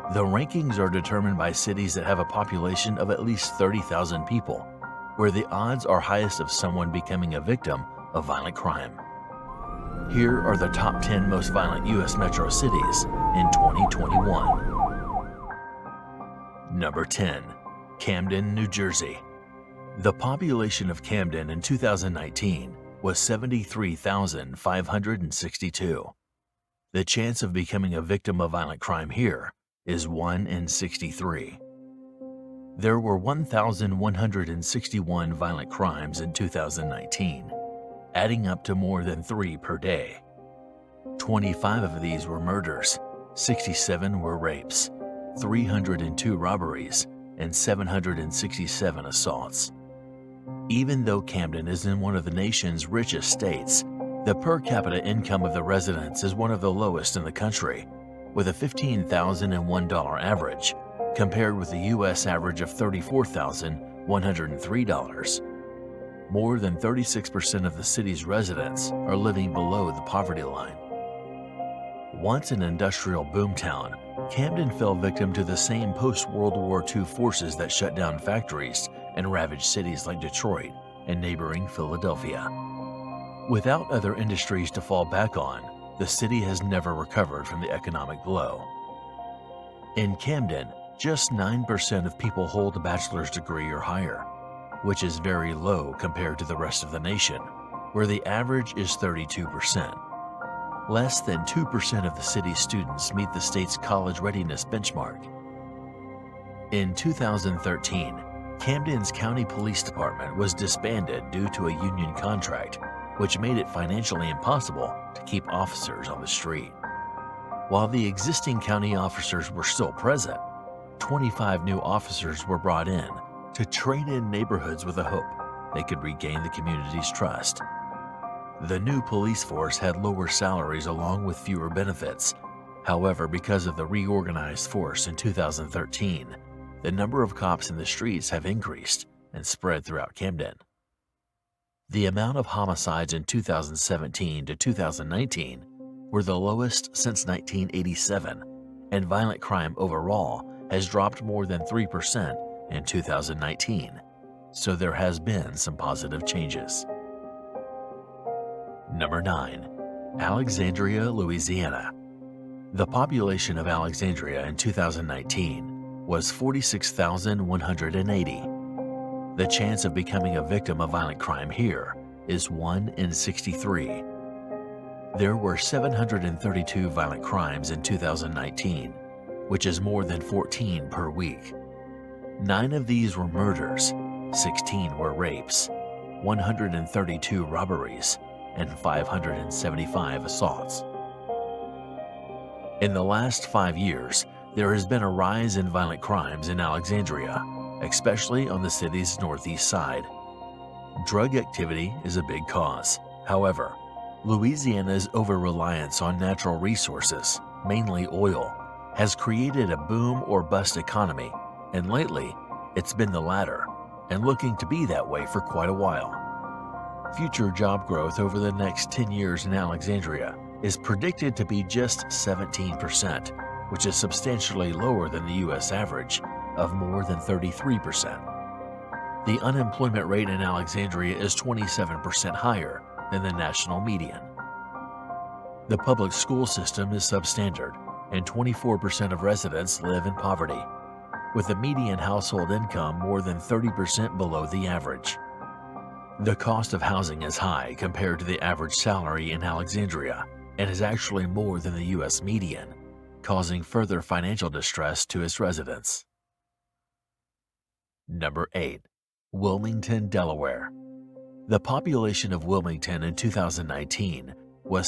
The rankings are determined by cities that have a population of at least 30,000 people, where the odds are highest of someone becoming a victim of violent crime. Here are the top 10 most violent U.S. metro cities in 2021. Number 10. Camden, New Jersey. The population of Camden in 2019 was 73,562. The chance of becoming a victim of violent crime here is 1 in 63. There were 1,161 violent crimes in 2019, adding up to more than 3 per day. 25 of these were murders, 67 were rapes, 302 robberies, and 767 assaults. Even though Camden is in one of the nation's richest states, the per capita income of the residents is one of the lowest in the country, with a $15,001 average, compared with the U.S. average of $34,103. More than 36% of the city's residents are living below the poverty line. Once an industrial boomtown, Camden fell victim to the same post-World War II forces that shut down factories and ravaged cities like Detroit and neighboring Philadelphia. Without other industries to fall back on, the city has never recovered from the economic blow. In Camden, just 9% of people hold a bachelor's degree or higher, which is very low compared to the rest of the nation, where the average is 32%. Less than 2% of the city's students meet the state's college readiness benchmark. In 2013, Camden's County Police Department was disbanded due to a union contract, which made it financially impossible to keep officers on the street. While the existing county officers were still present, 25 new officers were brought in to train in neighborhoods with the hope they could regain the community's trust. The new police force had lower salaries along with fewer benefits. However, because of the reorganized force in 2013, the number of cops in the streets have increased and spread throughout Camden. The amount of homicides in 2017 to 2019 were the lowest since 1987, and violent crime overall has dropped more than 3% in 2019, so there has been some positive changes. Number 9. Alexandria, Louisiana. The population of Alexandria in 2019 was 46,180. The chance of becoming a victim of violent crime here is 1 in 63. There were 732 violent crimes in 2019, which is more than 14 per week. 9 of these were murders, 16 were rapes, 132 robberies, and 575 assaults. In the last 5 years, there has been a rise in violent crimes in Alexandria, especially on the city's northeast side. Drug activity is a big cause. However, Louisiana's over-reliance on natural resources, mainly oil, has created a boom or bust economy, and lately, it's been the latter, and looking to be that way for quite a while. Future job growth over the next 10 years in Alexandria is predicted to be just 17%, which is substantially lower than the U.S. average of more than 33%. The unemployment rate in Alexandria is 27% higher than the national median. The public school system is substandard, and 24% of residents live in poverty, with the median household income more than 30% below the average. The cost of housing is high compared to the average salary in Alexandria and is actually more than the U.S. median, causing further financial distress to its residents. Number 8. Wilmington, Delaware. The population of Wilmington in 2019 was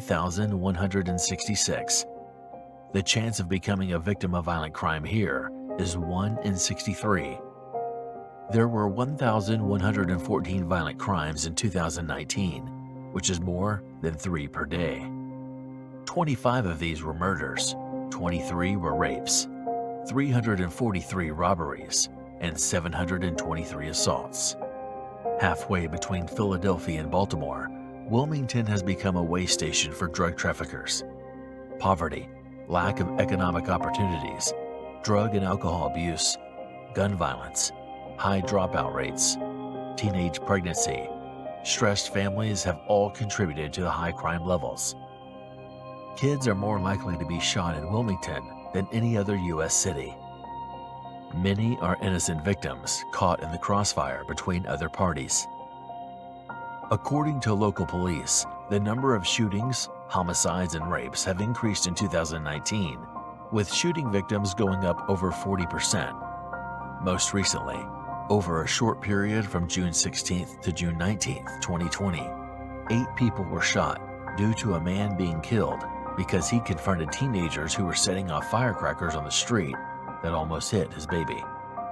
70,166. The chance of becoming a victim of violent crime here is 1 in 63. There were 1,114 violent crimes in 2019, which is more than 3 per day. 25 of these were murders, 23 were rapes, 343 robberies, and 723 assaults. Halfway between Philadelphia and Baltimore, Wilmington has become a way station for drug traffickers. Poverty, lack of economic opportunities, drug and alcohol abuse, gun violence, high dropout rates, teenage pregnancy, stressed families have all contributed to the high crime levels. Kids are more likely to be shot in Wilmington than any other U.S. city. Many are innocent victims caught in the crossfire between other parties. According to local police, the number of shootings, homicides, and rapes have increased in 2019, with shooting victims going up over 40%. Most recently, over a short period from June 16th to June 19th, 2020, 8 people were shot due to a man being killed because he confronted teenagers who were setting off firecrackers on the street that almost hit his baby.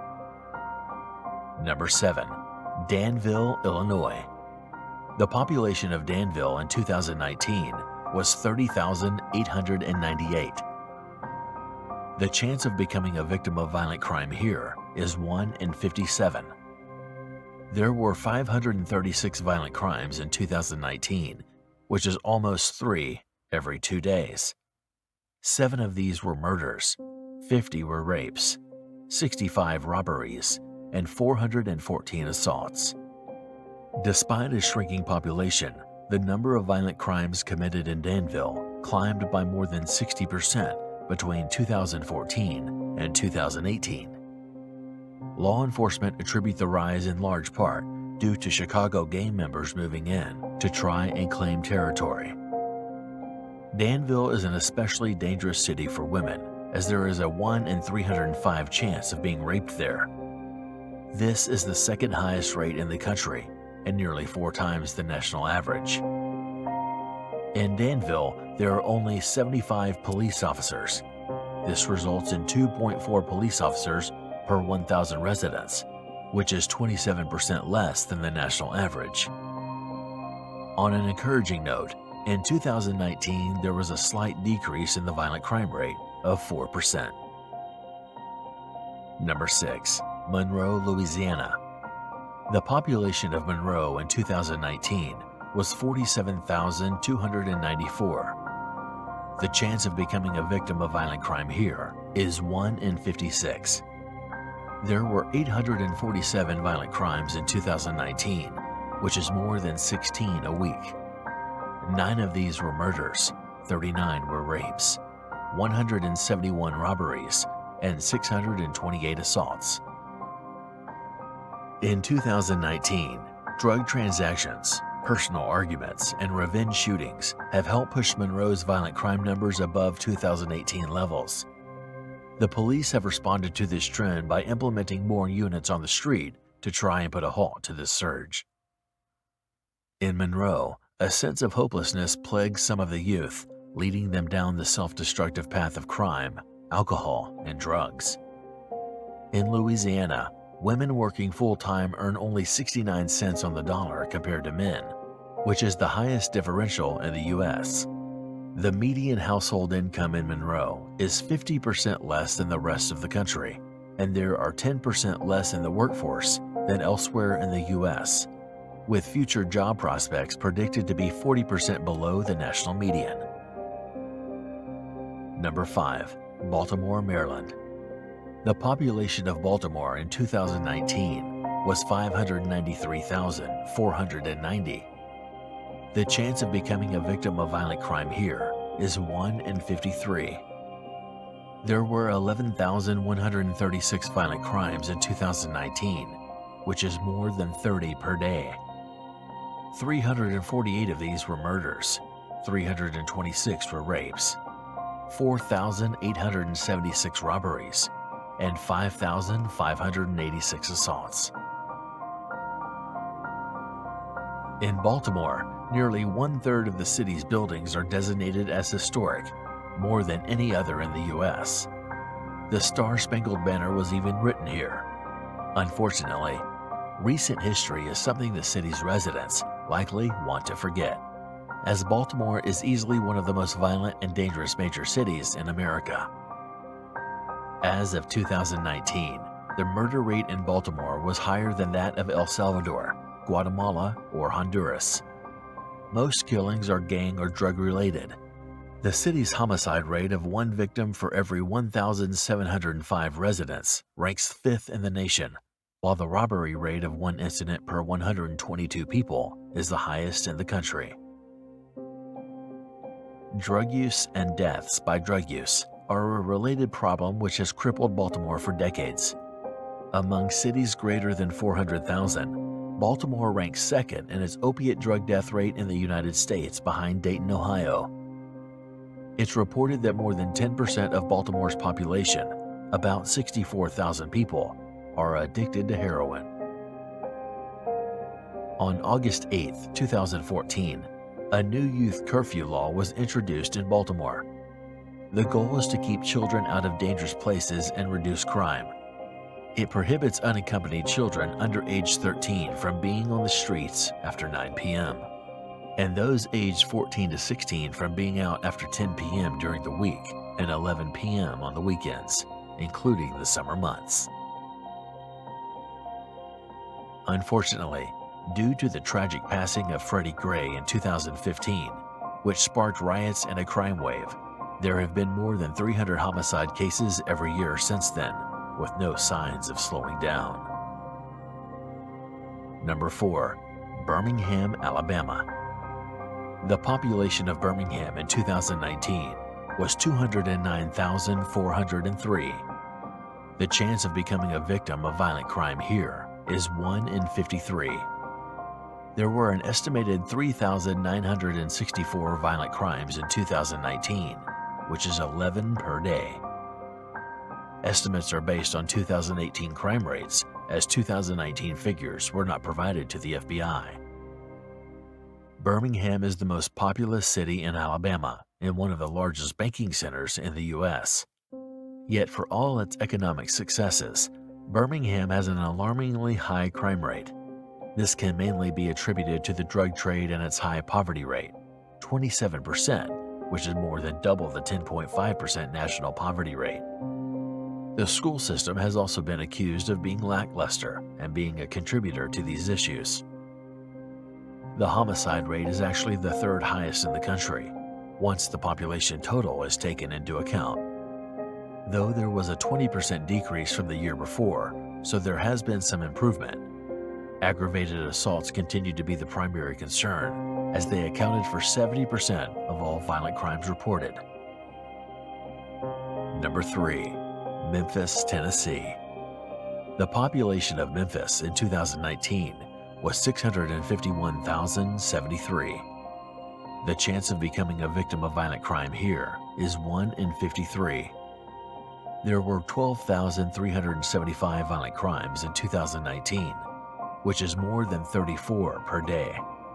Number 7. Danville, Illinois. The population of Danville in 2019 was 30,898. The chance of becoming a victim of violent crime here is 1 in 57. There were 536 violent crimes in 2019, which is almost 3 every 2 days. 7 of these were murders, 50 were rapes, 65 robberies, and 414 assaults. Despite a shrinking population, the number of violent crimes committed in Danville climbed by more than 60% between 2014 and 2018. Law enforcement attribute the rise in large part due to Chicago gang members moving in to try and claim territory. Danville is an especially dangerous city for women, as there is a 1 in 305 chance of being raped there. This is the second highest rate in the country and nearly 4 times the national average. In Danville, there are only 75 police officers. This results in 2.4 police officers per 1,000 residents, which is 27% less than the national average. On an encouraging note, in 2019, there was a slight decrease in the violent crime rate of 4%. Number 6. Monroe, Louisiana. The population of Monroe in 2019 was 47,294. The chance of becoming a victim of violent crime here is 1 in 56. There were 847 violent crimes in 2019, which is more than 16 a week. 9 of these were murders, 39 were rapes, 171 robberies, and 628 assaults. In 2019, drug transactions, personal arguments, and revenge shootings have helped push Monroe's violent crime numbers above 2018 levels. The police have responded to this trend by implementing more units on the street to try and put a halt to this surge. In Monroe, a sense of hopelessness plagues some of the youth, leading them down the self-destructive path of crime, alcohol, and drugs. In Louisiana, women working full-time earn only 69 cents on the dollar compared to men, which is the highest differential in the U.S. The median household income in Monroe is 50% less than the rest of the country, and there are 10% less in the workforce than elsewhere in the U.S., with future job prospects predicted to be 40% below the national median. Number 5. Baltimore, Maryland. The population of Baltimore in 2019 was 593,490. The chance of becoming a victim of violent crime here is 1 in 53. There were 11,136 violent crimes in 2019, which is more than 30 per day. 348 of these were murders, 326 were rapes, 4,876 robberies, and 5,586 assaults. In Baltimore, nearly 1/3 of the city's buildings are designated as historic, more than any other in the U.S. The Star-Spangled Banner was even written here. Unfortunately, recent history is something the city's residents likely want to forget, as Baltimore is easily one of the most violent and dangerous major cities in America. As of 2019, the murder rate in Baltimore was higher than that of El Salvador, Guatemala, or Honduras. Most killings are gang or drug related. The city's homicide rate of 1 victim for every 1,705 residents ranks 5th in the nation, while the robbery rate of 1 incident per 122 people is the highest in the country. Drug use and deaths by drug use are a related problem which has crippled Baltimore for decades. Among cities greater than 400,000, Baltimore ranks 2nd in its opiate drug death rate in the United States behind Dayton, Ohio. It's reported that more than 10% of Baltimore's population, about 64,000 people, are addicted to heroin. On August 8, 2014, a new youth curfew law was introduced in Baltimore. The goal is to keep children out of dangerous places and reduce crime. It prohibits unaccompanied children under age 13 from being on the streets after 9 p.m., and those aged 14 to 16 from being out after 10 p.m. during the week and 11 p.m. on the weekends, including the summer months. Unfortunately, due to the tragic passing of Freddie Gray in 2015, which sparked riots and a crime wave, there have been more than 300 homicide cases every year since then, with no signs of slowing down. Number 4. Birmingham, Alabama. The population of Birmingham in 2019 was 209,403. The chance of becoming a victim of violent crime here is 1 in 53. There were an estimated 3,964 violent crimes in 2019, which is 11 per day. Estimates are based on 2018 crime rates, as 2019 figures were not provided to the FBI. Birmingham is the most populous city in Alabama and one of the largest banking centers in the U.S. Yet for all its economic successes, Birmingham has an alarmingly high crime rate. This can mainly be attributed to the drug trade and its high poverty rate, 27%, which is more than double the 10.5% national poverty rate. The school system has also been accused of being lackluster and being a contributor to these issues. The homicide rate is actually the 3rd highest in the country, once the population total is taken into account. Though there was a 20% decrease from the year before, so there has been some improvement. Aggravated assaults continue to be the primary concern, as they accounted for 70% of all violent crimes reported. Number 3. Memphis, Tennessee. The population of Memphis in 2019 was 651,073. The chance of becoming a victim of violent crime here is 1 in 53. There were 12,375 violent crimes in 2019, which is more than 34 per day.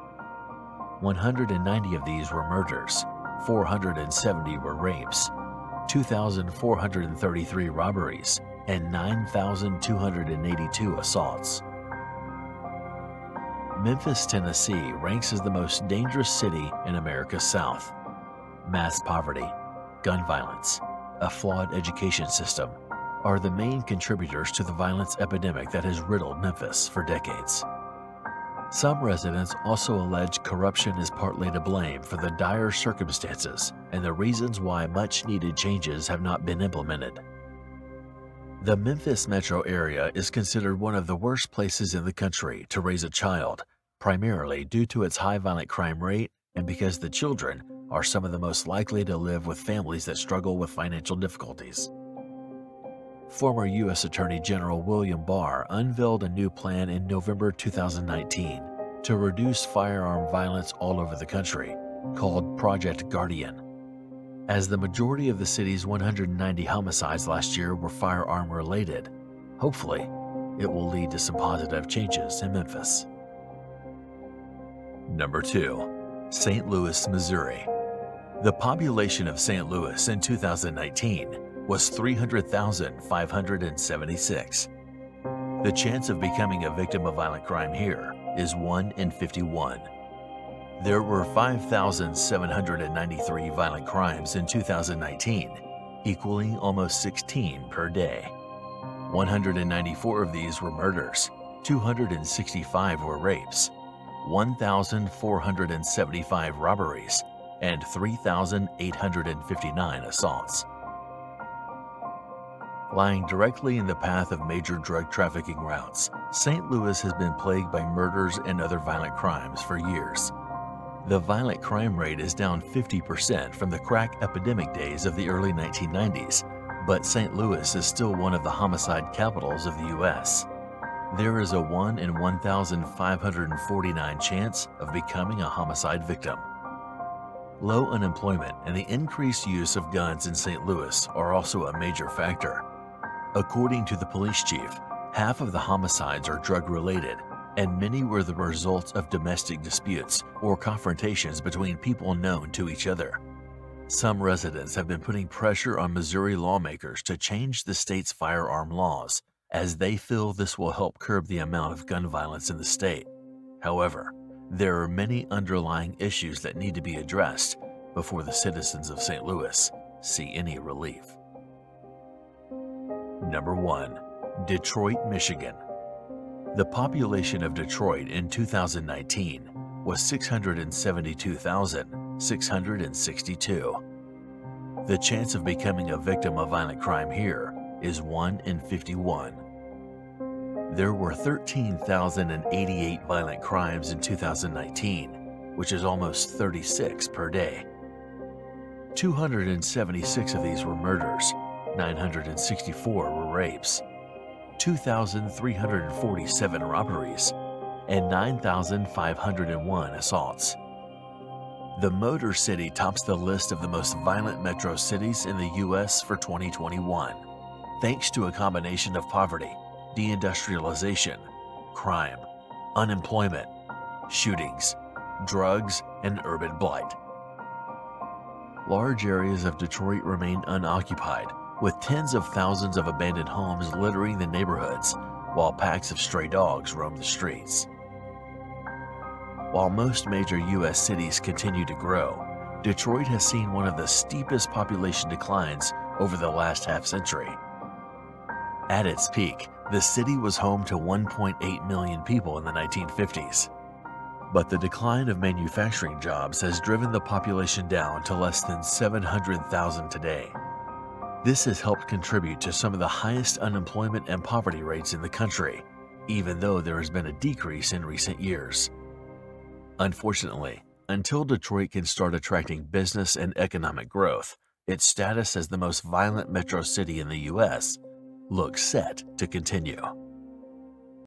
190 of these were murders, 470 were rapes, 2,433 robberies, and 9,282 assaults. Memphis, Tennessee ranks as the most dangerous city in America's South. Mass poverty, gun violence, a flawed education system are the main contributors to the violence epidemic that has riddled Memphis for decades. Some residents also allege corruption is partly to blame for the dire circumstances and the reasons why much-needed changes have not been implemented. The Memphis metro area is considered one of the worst places in the country to raise a child, primarily due to its high violent crime rate and because the children are some of the most likely to live with families that struggle with financial difficulties. Former U.S. Attorney General William Barr unveiled a new plan in November 2019 to reduce firearm violence all over the country, called Project Guardian. As the majority of the city's 190 homicides last year were firearm-related, hopefully, it will lead to some positive changes in Memphis. Number 2. St. Louis, Missouri. The population of St. Louis in 2019 was 300,576. The chance of becoming a victim of violent crime here is 1 in 51. There were 5,793 violent crimes in 2019, equaling almost 16 per day. 194 of these were murders, 265 were rapes, 1,475 robberies, and 3,859 assaults. Lying directly in the path of major drug trafficking routes, St. Louis has been plagued by murders and other violent crimes for years. The violent crime rate is down 50% from the crack epidemic days of the early 1990s, but St. Louis is still one of the homicide capitals of the U.S. There is a 1 in 1,549 chance of becoming a homicide victim. Low unemployment and the increased use of guns in St. Louis are also a major factor. According to the police chief, half of the homicides are drug-related, and many were the result of domestic disputes or confrontations between people known to each other. Some residents have been putting pressure on Missouri lawmakers to change the state's firearm laws, as they feel this will help curb the amount of gun violence in the state. However, there are many underlying issues that need to be addressed before the citizens of St. Louis see any relief. Number 1. Detroit, Michigan. The population of Detroit in 2019 was 672,662. The chance of becoming a victim of violent crime here is 1 in 51. There were 13,088 violent crimes in 2019, which is almost 36 per day. 276 of these were murders, 964 were rapes, 2,347 robberies, and 9,501 assaults. The Motor City tops the list of the most violent metro cities in the U.S. for 2021, thanks to a combination of poverty, deindustrialization, crime, unemployment, shootings, drugs, and urban blight. Large areas of Detroit remain unoccupied, with tens of thousands of abandoned homes littering the neighborhoods, while packs of stray dogs roam the streets. While most major U.S. cities continue to grow, Detroit has seen one of the steepest population declines over the last half-century. At its peak, the city was home to 1.8 million people in the 1950s. But the decline of manufacturing jobs has driven the population down to less than 700,000 today. This has helped contribute to some of the highest unemployment and poverty rates in the country, even though there has been a decrease in recent years. Unfortunately, until Detroit can start attracting business and economic growth, its status as the most violent metro city in the U.S. looks set to continue.